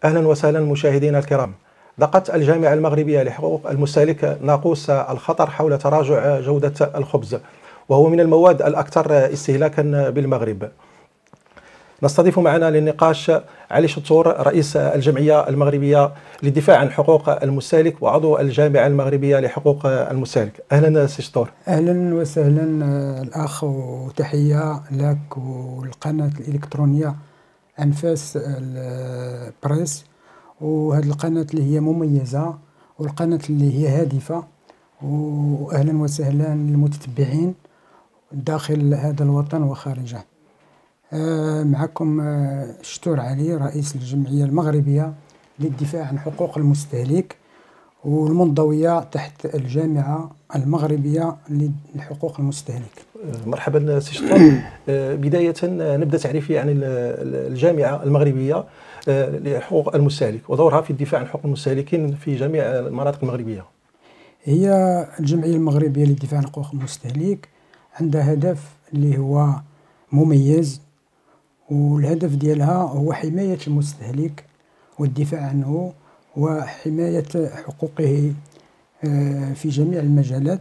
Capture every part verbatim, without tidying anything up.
أهلا وسهلا مشاهدينا الكرام. دقت الجامعة المغربية لحقوق المستهلك ناقوس الخطر حول تراجع جودة الخبز، وهو من المواد الأكثر استهلاكا بالمغرب. نستضيف معنا للنقاش علي شطور، رئيس الجمعية المغربية للدفاع عن حقوق المستهلك وعضو الجامعة المغربية لحقوق المستهلك. أهلا سي شطور. أهلا وسهلا الأخ، وتحية لك والقناة الإلكترونية أنفاس البريس، وهذه القناة اللي هي مميزة والقناة اللي هي هادفة. وأهلا وسهلا للمتتبعين داخل هذا الوطن وخارجه. معكم شطور علي، رئيس الجمعية المغربية للدفاع عن حقوق المستهلك والمنضوية تحت الجامعة المغربية لحقوق المستهلك. مرحبا سي شطور. بداية نبدأ تعريفي عن الجامعة المغربية لحقوق المستهلك ودورها في الدفاع عن حقوق المستهلكين في جميع المناطق المغربية. هي الجمعية المغربية للدفاع عن حقوق المستهلك عندها هدف اللي هو مميز، والهدف ديالها هو حماية المستهلك والدفاع عنه وحماية حقوقه في جميع المجالات.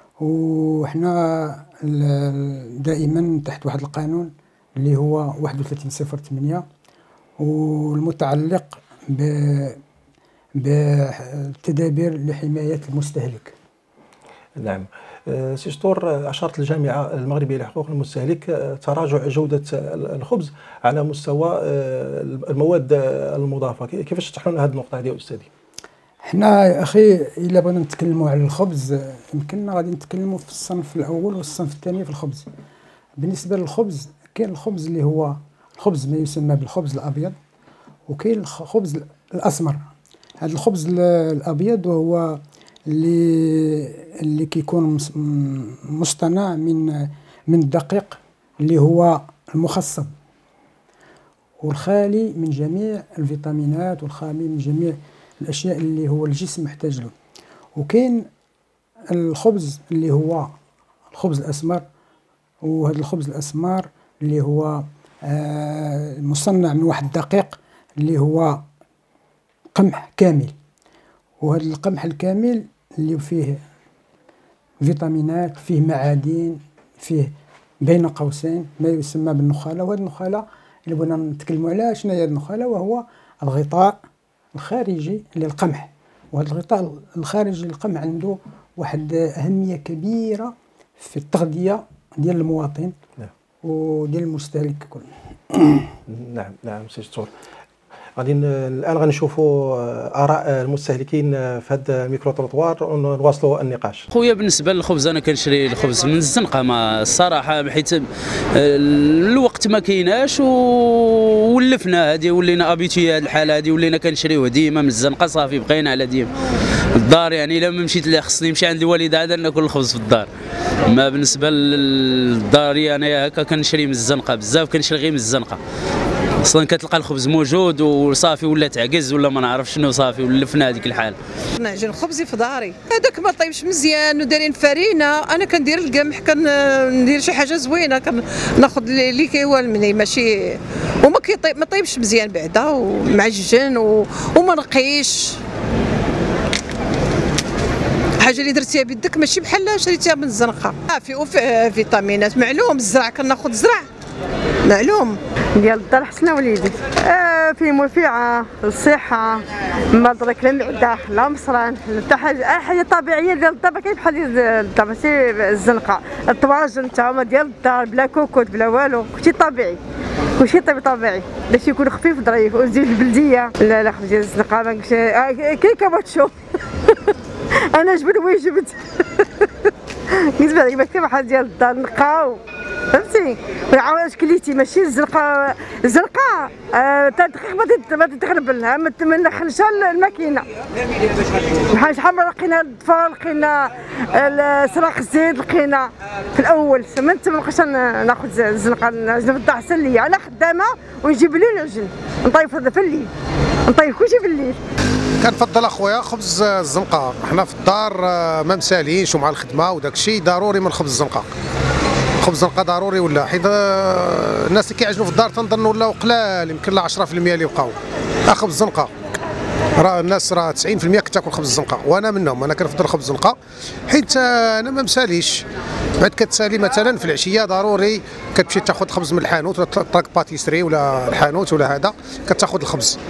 وحنا دائما تحت واحد القانون اللي هو واحد وثلاثين صفر ثمانية، والمتعلق بالتدابير لحماية المستهلك. نعم سي شطور، أشارت الجامعة المغربية لحقوق المستهلك تراجع جودة الخبز على مستوى المواد المضافة. كيفاش تشرح لنا هذه النقطة هذه يا أستاذي؟ حنا يا أخي إلا بغينا نتكلموا على الخبز يمكننا غادي نتكلموا في الصنف الأول والصنف الثاني في الخبز. بالنسبة للخبز كاين الخبز اللي هو الخبز ما يسمى بالخبز الأبيض، وكاين الخبز الأسمر. هذا الخبز الأبيض وهو اللي اللي كيكون مصطنع من من الدقيق اللي هو المخصب، والخالي من جميع الفيتامينات والخالي من جميع الاشياء اللي هو الجسم محتاج له. وكاين الخبز اللي هو الخبز الاسمر، وهذا الخبز الاسمر اللي هو آه مصنع من واحد الدقيق اللي هو قمح كامل، وهذا القمح الكامل اللي فيه فيتامينات، فيه معادن، فيه بين قوسين ما يسمى بالنخاله. وهذه النخاله اللي بغينا نتكلموا عليها شنو هي النخاله، وهو الغطاء الخارجي للقمح. وهذا الغطاء الخارجي للقمح عنده واحد أهمية كبيرة في التغذية ديال المواطن وديال المستهلك ككل. نعم نعم سي شطور. غادي الان غنشوفوا اراء المستهلكين في هذا الميكرو تروطوار ونواصلوا النقاش. خويا بالنسبه للخبز انا كنشري الخبز من الزنقه، ما الصراحه حيت الوقت ما كايناش وولفنا هذه ولينا ابيتي هذه الحاله هذه ولينا كنشريوه ديما من الزنقه صافي بقينا على ديما الدار. يعني الا ما مشيت لا خصني نمشي عند الوالده عاد ناكل الخبز في الدار. ما بالنسبه للداري انا هكا كنشري من الزنقه بزاف، كنشري غير من الزنقه. اصلا كتلقى الخبز موجود وصافي ولا تعكز ولا ما نعرف شنو صافي ولفنا هذيك الحال. نعجن خبزي في داري، هذاك ما طيبش مزيان ودايرين فرينه. انا كندير القمح، كندير شي حاجه زوينه، كناخذ اللي كيوالمني ماشي وما كيطيب ما طيبش مزيان بعدا ومعجن وما نقيش. حاجه اللي درتيها بيدك ماشي بحال شريتيها من الزنقه. فيه فيتامينات معلوم. الزرع كناخذ زرع معلوم ديال الدار. حسنا وليدي آه فيه منفعه للصحه، ما ضرك لا معده لا مصران حتى حاجه، حاجه طبيعيه ديال الدار. ما كاين بحال ديال الدار، ماشي الزنقه. الطواجن تا هما ديال الدار بلا كوكوت بلا والو، كلشي طبيعي، كلشي طيب طبيعي باش يكون خفيف ظريف. وزيد البلديه لا لا خبز ديال الزنقه ما كاين كما تشوف. انا جبت وين جبت. بالنسبه لي ما كاين بحال ديال الدار نقاو، فهمتي؟ وعاود كليتي ماشي الزرقاء. الزرقاء آه تا الدقيق ما تتغربل، ما ندخلش الماكينه. بحال شحال مره لقينا الطفال، لقينا سراق الزيت، لقينا في الاول من تما مابقيتش ناخذ الزنقه. نعجن في الدار احسن ليا. انا خدامه ونجيب الليل نعجن، نطيب في الليل، نطيب كلشي في الليل. كنفضل اخويا خبز الزنقه. حنا في الدار ما مسالينش ومع الخدمه وداك الشيء ضروري من خبز الزنقه. خبز الزنقه ضروري ولا حيت الناس اللي كيعجنوا في الدار تنظن ولاو قلال، يمكن لا عشرة في المية اللي بقاو. خبز الزنقه راه الناس راه تسعين بالمئة كتاكل خبز الزنقه، وانا منهم. انا كنفضل خبز الزنقه حيت انا ما مساليش. بعد كتسالي مثلا في العشيه ضروري كتمشي تاخذ خبز من الحانوت ولا تراك باتيسري ولا الحانوت ولا هذا كتاخذ الخبز.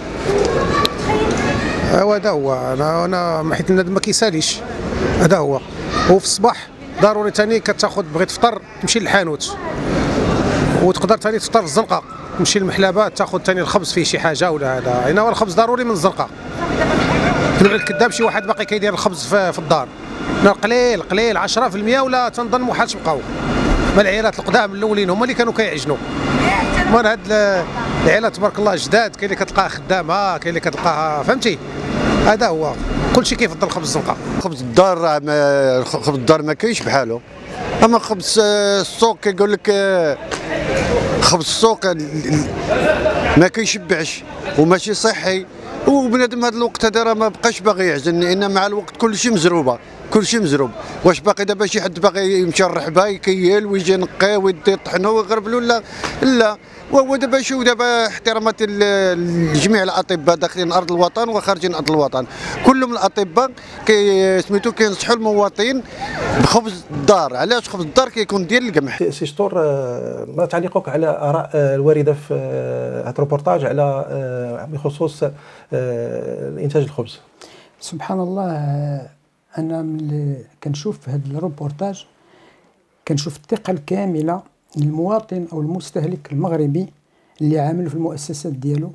هذا هو. انا انا حيت النادم ما كيساليش، هذا هو. وفي الصباح ضروري ثاني كتاخذ بغيت تفطر تمشي للحانوت، وتقدر ثاني تفطر في الزنقه تمشي للمحلبه تاخذ ثاني الخبز فيه شي حاجه ولا هذا. يعني هو الخبز ضروري من الزنقه. نبغي الكذاب شي واحد باقي كيدير الخبز في, في الدار قليل قليل عشرة بالمئة ولا تنظن ما حدش بقاو. ما العيالات القدام الاولين هما اللي كانوا كيعجنوا. من هاد العيالات تبارك الله جداد، كاين اللي كتلقاها خدامه كاين اللي كتلقاها فهمتي. هذا هو كلشي كيفضل خبز الزنقه. خبز الدار راه خبز الدار ما كاينش بحالو، اما خبز السوق كيقول لك خبز السوق ما كيشبعش وماشي صحي، وبنادم هذا الوقت هذا راه ما بقاش باغي يعزن، لان مع الوقت كلشي مزروبه كلشي مزروب. واش باقي دابا شي حد باغي يمشي للرحبه يكيل ويجي ينقي ويدي يطحنو ويغربلو؟ لا لا. وهو دابا شوف دابا احترامات لجميع الاطباء داخلين ارض الوطن وخارجين ارض الوطن، كلهم الاطباء كي سميتو كينصحوا المواطنين بخبز الدار. علاش خبز الدار كيكون ديال القمح. سي سطور، ما تعليقك على اراء الوارده في هذا الروبورتاج على بخصوص انتاج الخبز؟ سبحان الله، انا ملي كنشوف في هذا الروبورتاج كنشوف الثقه الكامله للمواطن او المستهلك المغربي اللي عامل في المؤسسات ديالو.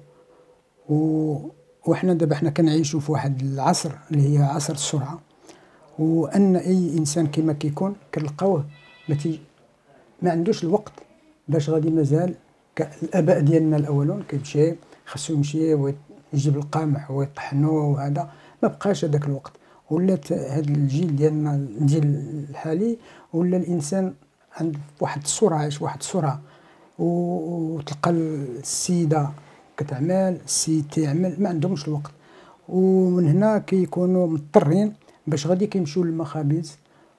و وحنا دابا حنا كنعيشوا في واحد العصر اللي هي عصر السرعه، وان اي انسان كما كيكون كنلقاوه ما تي ما عندوش الوقت باش غادي مازال الاباء ديالنا الاولون كيمشي خاصو يمشي ويجيب القمح ويطحنوه وهذا، ما بقاش هذاك الوقت. ولات هذا الجيل ديالنا الجيل الحالي ولا الانسان عند واحد السرعه، عايش واحد السرعه، وتلقى السيده كتعمل السيد تيعمل، ما عندهمش الوقت. ومن هنا كيكونوا مضطرين باش غادي كيمشيو للمخابز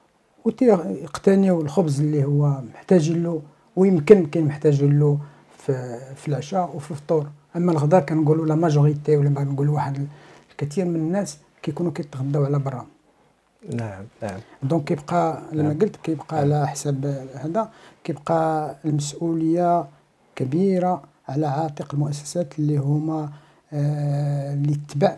وتيقتنيو الخبز اللي هو محتاجين له، ويمكن كاين محتاجين له في, في العشاء وفي الفطور. اما الغداء كنقولوا لا ماجوريتي ولا كنقولوا واحد الكثير من الناس كيكونوا كيتغداو على برا. نعم نعم. دونك كيبقى لما نعم. قلت كيبقى نعم. على حساب هذا كيبقى المسؤوليه كبيره على عاتق المؤسسات اللي هما آه اللي تبع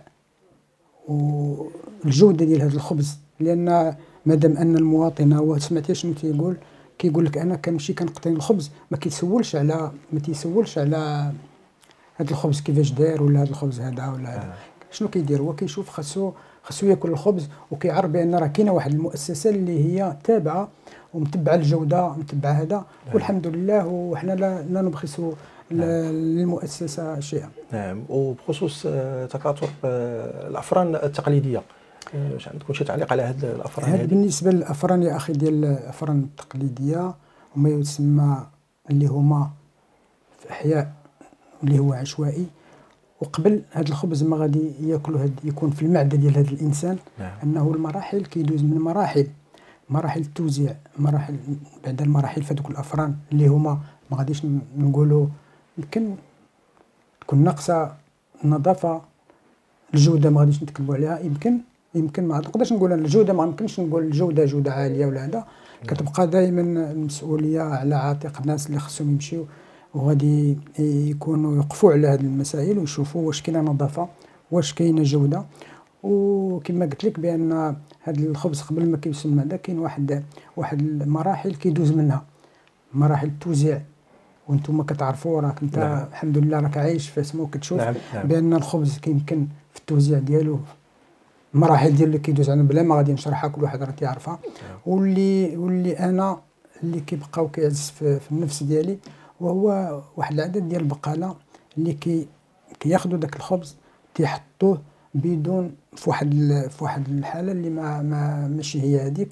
والجوده ديال هذا الخبز. لان مادام ان المواطن هو سمعتي شنو تيقول، كيقول لك انا كنمشي كنقتني الخبز، ما كيتسولش على ما تيسولش على هذا الخبز كيفاش داير ولا هذا الخبز هذا ولا هذا. شنو كيدير هو كيشوف خاصو خاصو ياكل الخبز، وكيعرف بان راه كاينه واحد المؤسسه اللي هي تابعه ومتبعه الجوده متبعه هذا. نعم. والحمد لله وحنا لا, لا نبخسوا نعم. للمؤسسه شيئا. نعم. وبخصوص تكاثر الافران التقليديه، واش عندكم شي تعليق على هذه الافران؟ هذا بالنسبه للافران يا اخي ديال الافران التقليديه وما يسمى اللي هما في احياء اللي هو عشوائي، وقبل هذا الخبز ما غادي ياكلوا هاد يكون في المعده ديال هذا الانسان. نعم. انه المراحل كيدوز من مراحل مراحل التوزيع، مراحل بعد المراحل في هذوك الافران اللي هما ما غاديش نقولوا يمكن تكون ناقصه النظافه، الجوده ما غاديش نتكلموا عليها، يمكن يمكن ما نقدرش نقول الجوده، ما يمكنش نقول الجوده جوده عاليه ولا هذا. كتبقى دائما المسؤوليه على عاتق الناس اللي خصهم يمشيو وغادي يكونوا يوقفوا على هذه المسائل ويشوفوا واش كاينه نظافه واش كاينه جوده. وكما قلت لك بان هذا الخبز قبل ما كيوصل للمعده كاين واحد واحد المراحل كيدوز منها، مراحل التوزيع. وانتم كتعرفوا راك انت نعم. الحمد لله راك عايش في سمو كتشوف نعم. نعم. بان الخبز كيمكن في التوزيع ديالو المراحل ديال اللي كيدوز عنه بلا ما غادي نشرحها، كل واحد راه تيعرفها. نعم. واللي واللي انا اللي كيبقاو كيعزز في, في النفس ديالي وهو واحد العدد ديال البقاله اللي كي كياخذوا داك الخبز تيحطوه بدون في واحد في واحد الحاله اللي ما, ما ماشي هي هذيك،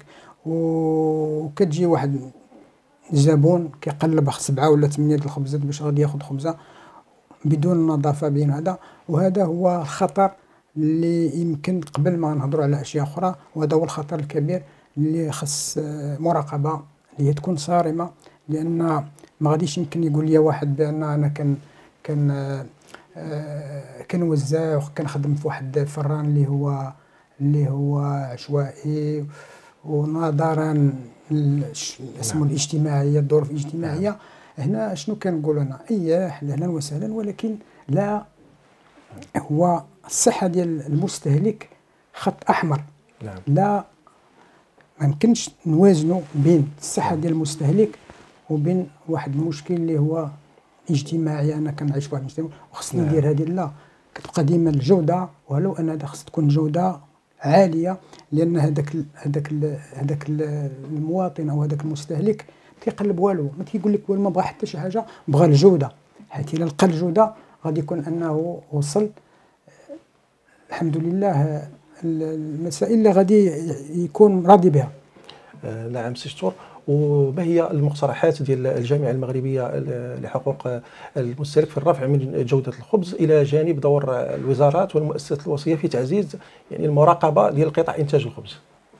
وكتجي واحد زبون كيقلب سبعه ولا ثمانيه ديال الخبزات باش غادي ياخذ خبزه بدون نظافه بين هذا. وهذا هو الخطر اللي يمكن قبل ما نهضروا على اشياء اخرى، وهذا هو الخطر الكبير اللي خص مراقبه اللي هي تكون صارمه. لان ما غاديش يمكن يقول لي واحد بان انا كان كان آه كنوزع وكنخدم في واحد الفران اللي هو اللي هو عشوائي، ونظرا اسمه الاجتماعيه، الظروف الاجتماعيه. هنا شنو كنقول انا؟ اييه اهلا وسهلا، ولكن لا، هو الصحه ديال المستهلك خط احمر. نعم. لا، ما يمكنش نوازنوا بين الصحه ديال المستهلك وبين واحد المشكل اللي هو اجتماعي. انا كنعيش واحد المجتمع وخصني نعم. ندير هذه. لا، كتبقى ديما الجوده، ولو ان هذا خص تكون جوده عاليه، لان هذاك هذاك هذاك المواطن او هذاك المستهلك ما كيقلب والو، ما كيقول لك والو، ما بغى حتى شي حاجه، بغى الجوده. حيت الا لقى الجوده غادي يكون انه وصل الحمد لله المسائل اللي غادي يكون راضي بها. آه نعم سي شطور. وما هي المقترحات ديال الجامعه المغربيه لحقوق المستهلك في الرفع من جوده الخبز، الى جانب دور الوزارات والمؤسسات الوصيه في تعزيز يعني المراقبه ديال قطاع انتاج الخبز؟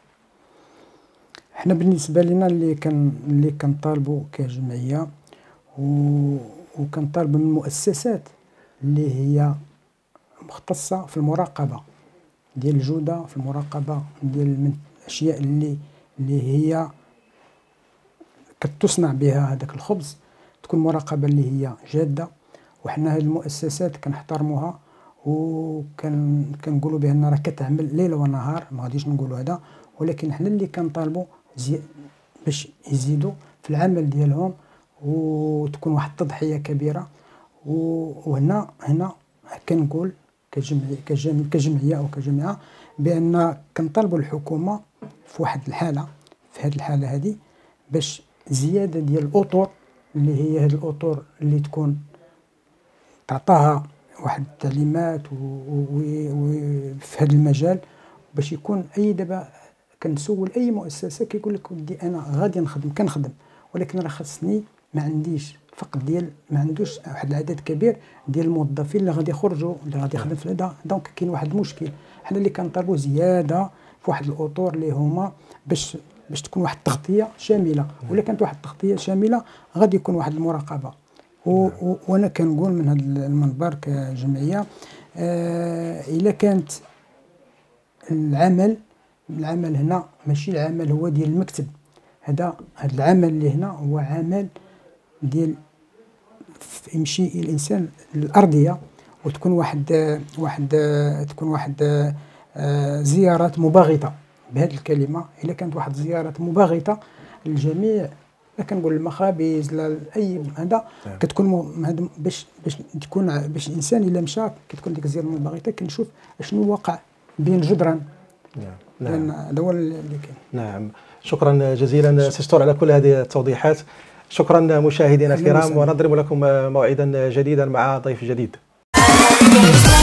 احنا بالنسبه لنا اللي كان اللي كنطالبوا كجمعيه وكنطالبوا من المؤسسات اللي هي مختصه في المراقبه ديال الجوده، في المراقبه ديال الاشياء اللي اللي هي كتصنع بها هذاك الخبز، تكون مراقبه اللي هي جاده. وحنا هذه المؤسسات كنحترموها وكان كنقولوا بان راه كتعمل ليل ونهار، ما غاديش نقولوا هذا، ولكن حنا اللي كنطالبوا زي باش يزيدوا في العمل ديالهم وتكون واحد التضحيه كبيره. وهنا هنا كنقول كجمعيه كجمعيه او كجماعه بان كنطالبوا الحكومه في واحد الحاله، في هذه الحاله هذه، باش زياده ديال الاطر اللي هي هذه الاطر اللي تكون تعطاها واحد التعليمات وفي هذا المجال، باش يكون اي دابا كنسول اي مؤسسه كيقول لك ودي انا غادي نخدم كنخدم، ولكن راه خاصني ما عنديش فقط ديال ما عندوش واحد العدد كبير ديال الموظفين اللي غادي يخرجوا اللي غادي يخدم في هذا. دونك كاين واحد المشكل. حنا اللي كنطالبوا زياده في واحد الاطر اللي هما باش باش تكون واحد التغطيه شامله. ولا كانت واحد التغطيه شامله غادي يكون واحد المراقبه. وانا كنقول من هذا المنبر كجمعيه، آه الا كانت العمل العمل هنا ماشي العمل هو ديال المكتب، هذا هذا العمل اللي هنا هو عمل ديال يمشي الانسان للارضيه، وتكون واحد واحد تكون واحد زيارات مباغته بهذه الكلمه. الا كانت واحد زيارات مباغته للجميع، لا كنقول المخابز لا اي هذا، كتكون باش باش تكون باش الانسان الا مشى كتكون ديك الزياره المباغته كنشوف شنو وقع بين جدران. نعم نعم هذا هو اللي كاين. نعم شكرا جزيلا سي شطور على كل هذه التوضيحات. شكرا مشاهدينا الكرام، ونضرب لكم موعدا جديدا مع ضيف جديد.